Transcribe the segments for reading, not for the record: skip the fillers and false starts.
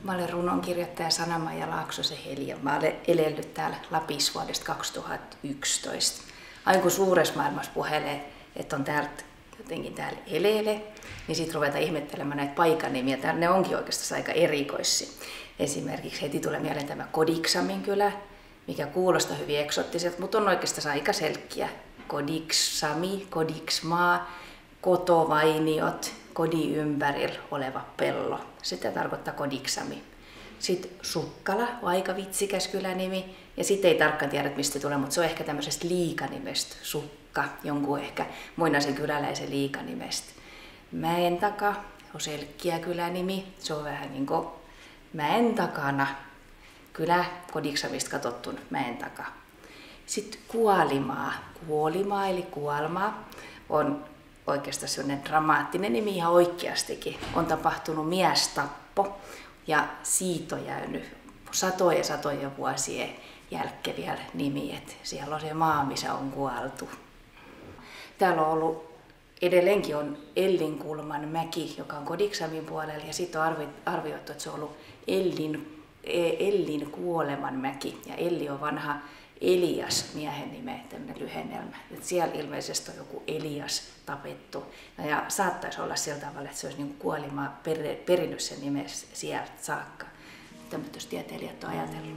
Mä olen runonkirjoittaja Sanna-Maija Laaksosen Heli. Mä olen elellyt täällä Lapissa vuodesta 2011. Aina kun suuressa maailmassa puhelee, että on täältä jotenkin täällä elele, niin sitten ruvetaan ihmettelemään näitä paikanimiä. Ne onkin oikeastaan aika erikoisia. Esimerkiksi heti tulee mieleen tämä Kodiksamin kylä, mikä kuulostaa hyvin eksottiselta, mutta on oikeastaan aika selkeä. Kodiksami, Kodiksmaa, kotovainiot, kodin ympärillä oleva pello. Sitä tarkoittaa Kodiksami. Sitten Sukkala on aika vitsikäs kylänimi. Ja sitten ei tarkkaan tiedä, mistä tulee, mutta se on ehkä tämmöisestä liikanimestä. Sukka, jonkun ehkä muinaisen kyläläisen liikanimestä. Mäentaka on selkeä kylänimi. Se on vähän niin kuin mäen takana. Kylä Kodiksamista katsottuna mäen takaa. Sitten Kuolimaa. Kuolimaa eli Kuolmaa on oikeastaan sellainen dramaattinen nimi ihan oikeastikin. On tapahtunut miestappo ja siitä on jäänyt satoja vuosien jälkeen vielä nimi, että siellä on se maa, missä on kuoltu. Täällä on ollut, edelleenkin on Ellinkulman mäki, joka on Kodiksamin puolella, ja sitten on arvioitu, että se on ollut Ellin kuoleman mäki, ja Elli on vanha Elias miehen nimeä, tämmöinen lyhennelmä. Et siellä ilmeisesti on joku Elias tapettu. Ja saattaisi olla sillä tavalla, että se olisi niin Kuolimaa perinnyt sen nimen sieltä saakka. Tämmöistä tieteilijät on ajatellut.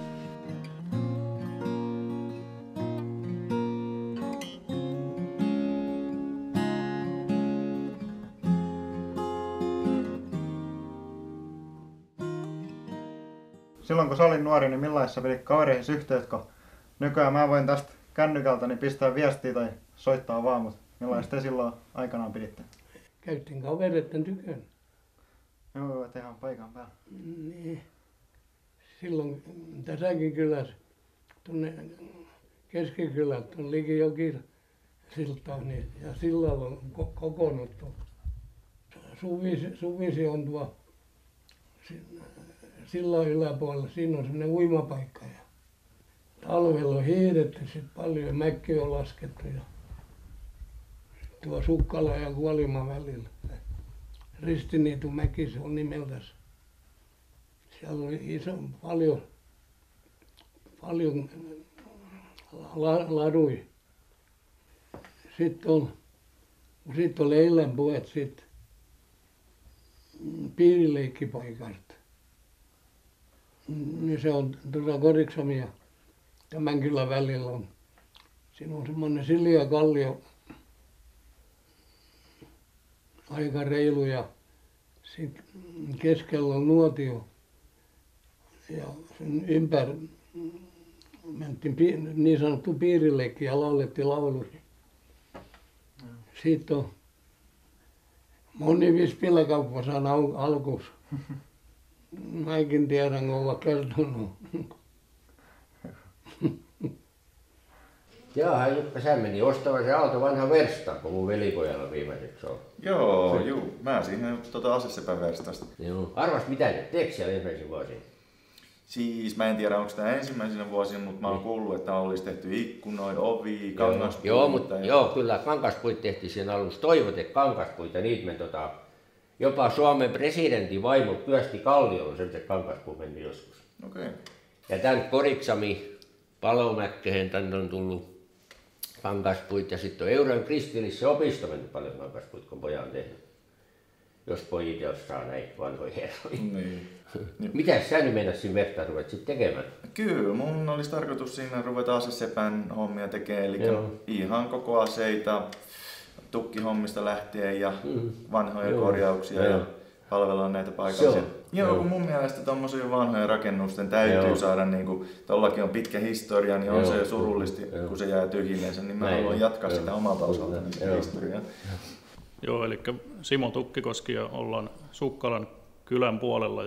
Silloin kun sä olin nuori, niin millaisessa pidit kavereihin yhteyttä, kun nykyään mä voin tästä kännykältä niin pistää viestiä tai soittaa vaan, mutta millaista te silloin aikanaan piditte? Käytiin kavereiden tykönä. Joo, et ihan paikan päällä. Niin. Silloin tässäkin kylässä, tuonne keskikylät on Likijoki siltaan, niin, ja sillalla on kokoonnuttu. Suvisi on tuo sillan yläpuolella, siinä on semmoinen uimapaikka. Ja talvella on hiihdetty sitten paljon, mäkki on laskettu ja tuo Sukkala ja Kuolimaa välillä. Ristiniityn mäki se on nimeltänsä. Siellä oli paljon laduja. Sitten on eilen puhet sitten piirileikkipaikasta. Niin se on tuossa Kodiksamin ja tämän kylän välillä on. Siinä on semmoinen sileä kallio, aika reilu, ja sitten keskellä on nuotio. Ja sen ympäri mentiin niin sanottu piirileikki ja laulettiin lauluja. Siitä on moni vispilakauppa saanut alkuus. Mäkin tiedän, kun ovat kertonut. Jaa, Jukka, sä meni ostamaan se auto vanha versta, kun mun velikojalla viimeiseksi on. Joo, mä siinä asesepän verstasta. Joo. Arvas mitä ne teekö siellä ensimmäisenä vuosina? Siis mä en tiedä, onko tämä ensimmäisenä vuosina, mutta mä oon kuullut, että olisi tehty ikkunoita, ovia, kangaspuita. Joo, kyllä kangaspuita tehtiin siinä alussa. Toivotekangaspuita, niitä me jopa Suomen presidentin vaimo Kyösti Kalliolla sellaiset kangaspuut meni joskus. Okei. Ja tän Kodiksami Palomäkkeen tänne on tullut kangaspuita, ja sitten on Euron kristillisessä opisto mennyt paljon kangaspuita, kun poja on tehnyt. Jos pojit jossain näitä vanhoja herroja. Niin. Mitäs sä nyt mennäs siinä vertaan ruvet sitten tekemään? Kyllä, mun olisi tarkoitus siinä ruveta asesepän hommia tekemään, eli ihan koko aseita, tukkihommista lähtien ja vanhoja korjauksia ja palvellaan näitä paikallisia. Joo, kun mun mielestä tommosia vanhoja rakennusten täytyy saada, niin kuin tollakin on pitkä historia, niin on se surullisesti, kun se jää tyhjilleensä, niin mä haluan jatkaa sitä omalta osaltani sitä historiaa. Joo, eli Simo Tukkikoski ja ollaan Sukkalan kylän puolella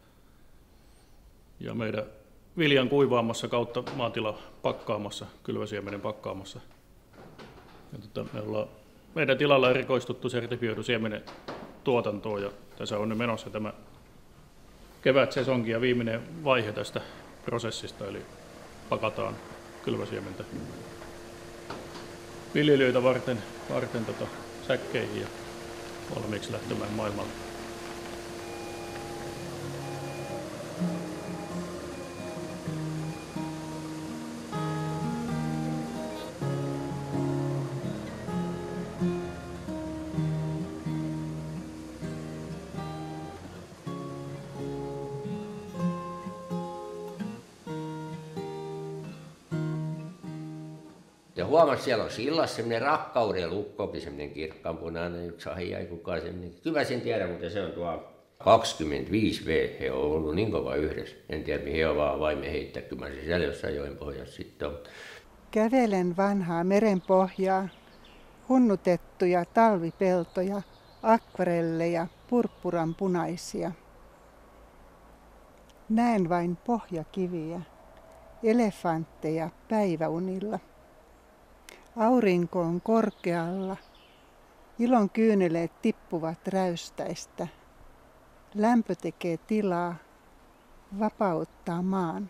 ja meidän viljan kuivaamassa kautta maatila pakkaamassa, kylväsiemenen pakkaamassa. Ja me ollaan meidän tilalla erikoistuttu sertifioidu siemenen tuotantoon, ja tässä on nyt menossa tämä kevätsesonki ja viimeinen vaihe tästä prosessista, eli pakataan kylväsiementä viljelijöitä varten säkkeihin ja valmiiksi lähtemään maailmalle. Ja huomasi, siellä on sillassa semmoinen Rakkauden lukkokin, semmoinen kirkkaanpunainen, yksi ahia, ei kukaan semmoinen. Kyllä sen tiedä, mutta se on tuo 25 V, he on ollut niin kova yhdessä. En tiedä, mihin he ovat vaimeen heittää, kyllä se siellä jossain joen pohjassa sitten on. Kävelen vanhaa merenpohjaa, hunnutettuja talvipeltoja, akvarelleja, purppuranpunaisia. Näen vain pohjakiviä, elefantteja päiväunilla. Aurinko on korkealla, ilon kyyneleet tippuvat räystäistä. Lämpö tekee tilaa, vapauttaa maan.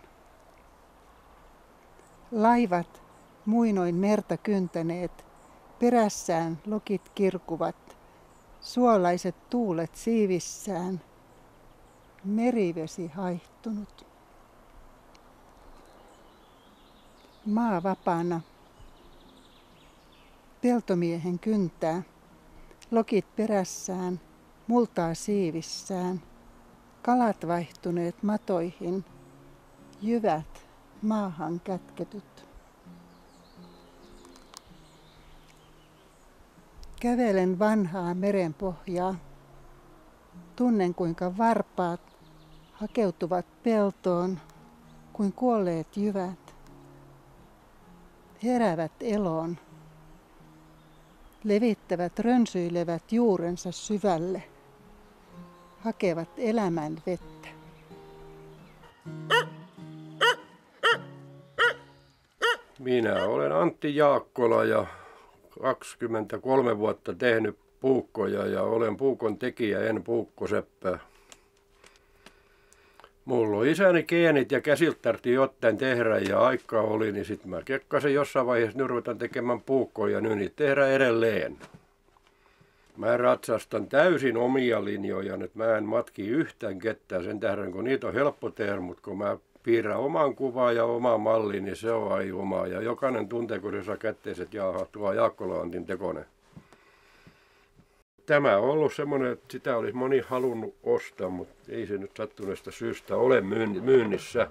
Laivat, muinoin merta kyntäneet, perässään lokit kirkuvat, suolaiset tuulet siivissään, merivesi haihtunut. Maa vapaana, peltomiehen kyntää, lokit perässään, multaa siivissään, kalat vaihtuneet matoihin, jyvät maahan kätketyt. Kävelen vanhaa merenpohjaa. Tunnen, kuinka varpaat hakeutuvat peltoon, kuin kuolleet jyvät. Heräävät eloon. Levittävät rönsyilevät juurensa syvälle. Hakevat elämän vettä. Minä olen Antti Jaakkola ja 23 vuotta tehnyt puukkoja ja olen puukon tekijä, en puukkoseppä. Mulla on isäni geenit ja käsiltä tarvitsi jotain tehdä ja aikaa oli, niin sitten mä kekkasin jossain vaiheessa, nyt ruvetaan tekemään puukkoja, nyt niitä tehdään edelleen. Mä ratsastan täysin omia linjoja, että mä en matki yhtään ketään sen tähden, kun niitä on helppo tehdä, mutta kun mä piirrän oman kuvaan ja oman mallin, niin se on ai oma. Ja jokainen tuntee, kun se saa kätteiset, jaha, tuo Jaakkola Antin tekonen. Tämä on ollut semmoinen, että sitä olisi moni halunnut ostaa, mutta ei se nyt sattuneesta syystä ole myynnissä.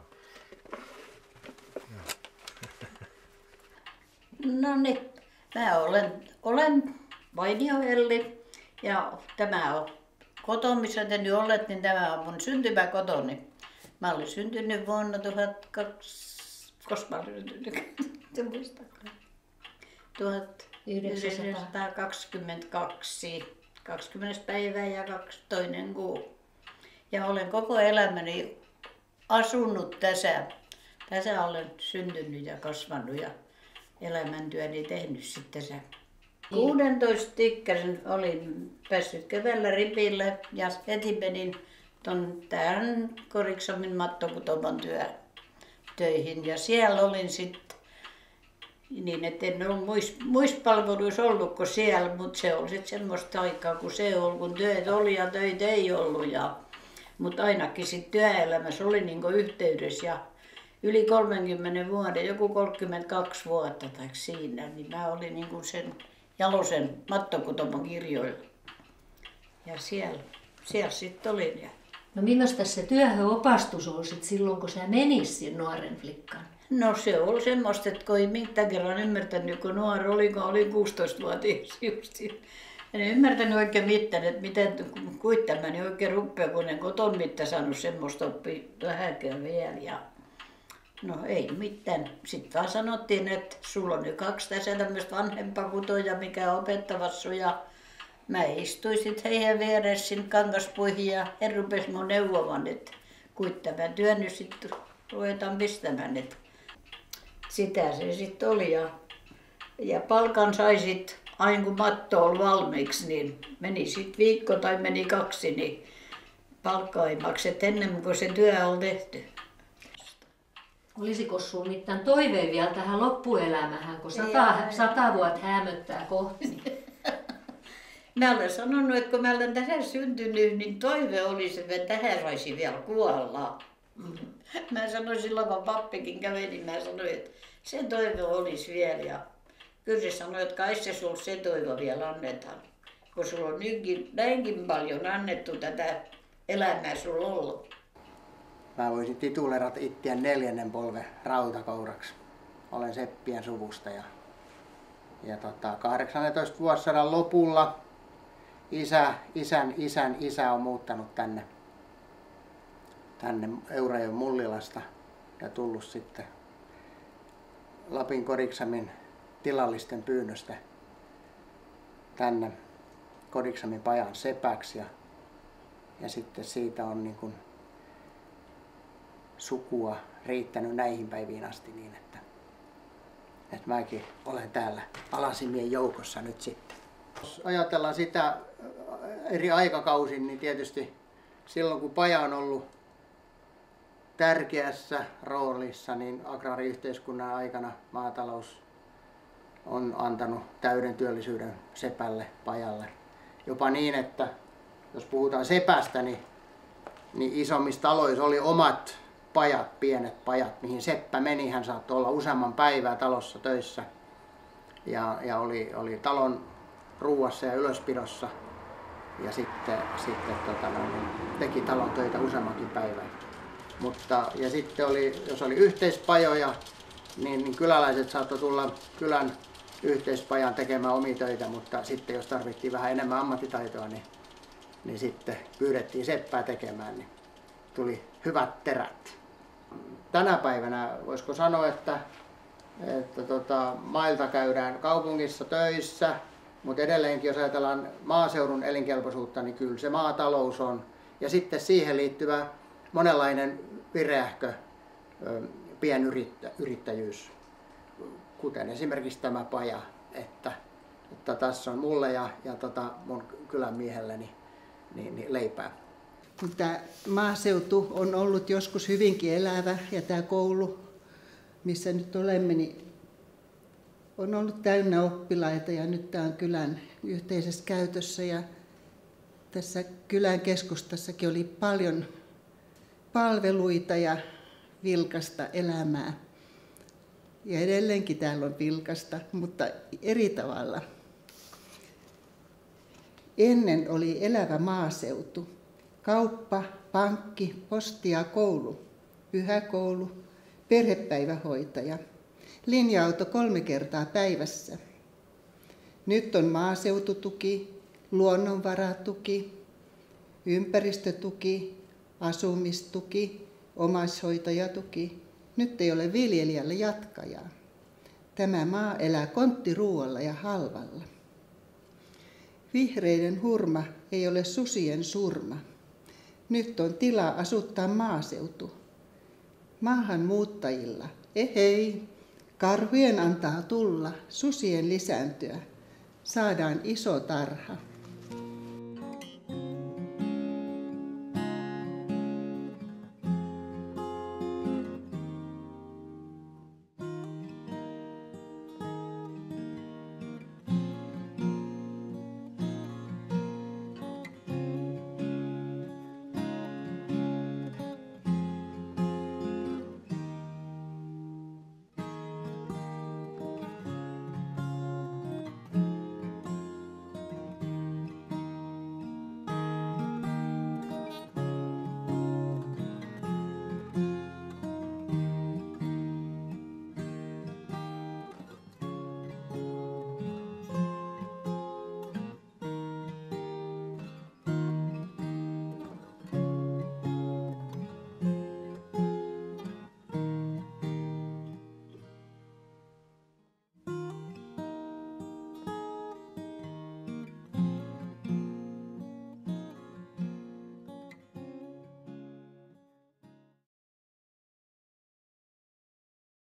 No niin, mä olen Vainio Elli ja tämä on koto, missä te nyt olette, niin tämä on mun syntymäkotoni. Mä olin syntynyt vuonna 1922, 20. päivä ja 2. kuu. Ja olen koko elämäni asunut tässä. Tässä olen syntynyt ja kasvanut ja elämäntyöni tehnyt sitten tässä. 16 ikkäisen olin päässyt keväällä ripille ja heti menin tähän Koriksamin mattokutoman töihin ja siellä olin sitten niin, että en ollut muissa palveluissa ollut kuin siellä, mutta se oli sitten semmoista aikaa, kun se oli, kun työt oli ja töitä ei ollut. Mutta ainakin sitten työelämässä oli niin kuin yhteydessä ja yli 30 vuoden, joku 32 vuotta tai siinä, niin mä olin niin kuin sen Jalosen mattokutomon kirjoilla. Ja siellä sitten olin. No millaista se työhönopastus oli sit silloin, kun sä menit sen nuoren flikkaan? No se oli semmoista, että kun ei mitään kerran ymmärtänyt, kun nuori oli, kun olin 16-vuotias justiin. En ymmärtänyt oikein mitään, että miten kuittamäni oikein rupeaa, kun en koton mitään saanut semmoista oppia vähäkään vielä. Ja no ei mitään. Sitten vaan sanottiin, että sulla on nyt 2 tässä tämmöistä vanhempaa kutoja, mikä on opettavassa. Ja mä istuin sitten heidän vieressä sinne kangaspuihin ja he rupesi mun neuvomaan, että kuittamaan työ nyt sitten ruvetaan pistämään. Että sitä se sitten oli ja palkan sai sitten aina kun matto oli valmiiksi, niin meni sitten viikko tai meni 2, niin palkkaa ei maksettu ennen kuin se työ oli tehty. Olisiko sinulla mitään toiveen vielä tähän loppuelämähän, kun 100 vuotta hämöttää kohti? Mä olen sanonut, että kun mä olen tähän syntynyt, niin toive olisi, että tähän saisi vielä kuolla. Mä sanoin silloin, kun pappikin kävi, niin mä sanoin, että se toive olisi vielä. Ja kyllä se sanoi, että kai se sulla se toive vielä annetaan. Kun sulla on nytkin näinkin paljon annettu tätä elämää sulla ollut. Mä voisin titulerata itseään 4. polven rautakouraksi. Olen seppien suvusta ja Ja 18 vuosisadan lopulla isän isä on muuttanut tänne Eurajoen Mullilasta ja tullut sitten Lapin Koriksamin tilallisten pyynnöstä tänne Koriksamin pajan sepäksi ja sitten siitä on niin kuin sukua riittänyt näihin päiviin asti niin, että mäkin olen täällä alasimien joukossa nyt sitten. Jos ajatellaan sitä eri aikakausin, niin tietysti silloin kun paja on ollut tärkeässä roolissa, niin agraariyhteiskunnan aikana maatalous on antanut täyden työllisyyden sepälle, pajalle. Jopa niin, että jos puhutaan sepästä, niin isommissa taloissa oli omat pajat, pienet pajat, mihin seppä meni. Hän saattoi olla useamman päivää talossa töissä ja oli talon ruuassa ja ylöspidossa ja sitten teki talon töitä useammankin päivän. Ja sitten jos oli yhteispajoja, niin kyläläiset saattoi tulla kylän yhteispajan tekemään omia töitä, mutta sitten jos tarvittiin vähän enemmän ammattitaitoa, niin sitten pyydettiin seppää tekemään, niin tuli hyvät terät. Tänä päivänä voisiko sanoa, että mailta käydään kaupungissa töissä, mutta edelleenkin jos ajatellaan maaseudun elinkelpoisuutta, niin kyllä se maatalous on. Ja sitten siihen liittyvä monenlainen vireähkö pienyrittäjyys, kuten esimerkiksi tämä paja, että tässä on mulle ja mun kylän miehelleni niin leipää. Tämä maaseutu on ollut joskus hyvinkin elävä ja tämä koulu, missä nyt olemme, niin on ollut täynnä oppilaita ja nyt tämä on kylän yhteisessä käytössä ja tässä kylän keskustassakin oli paljon palveluita ja vilkasta elämää. Ja edelleenkin täällä on vilkasta, mutta eri tavalla. Ennen oli elävä maaseutu. Kauppa, pankki, posti ja koulu, pyhäkoulu, perhepäivähoitaja, linja-auto 3 kertaa päivässä. Nyt on maaseututuki, luonnonvaratuki, ympäristötuki, asumistuki, omaishoitajatuki. Nyt ei ole viljelijälle jatkajaa. Tämä maa elää konttiruualla ja halvalla. Vihreiden hurma ei ole susien surma. Nyt on tilaa asuttaa maaseutu. Maahanmuuttajilla, ehei, karhujen antaa tulla, susien lisääntyä. Saadaan iso tarha.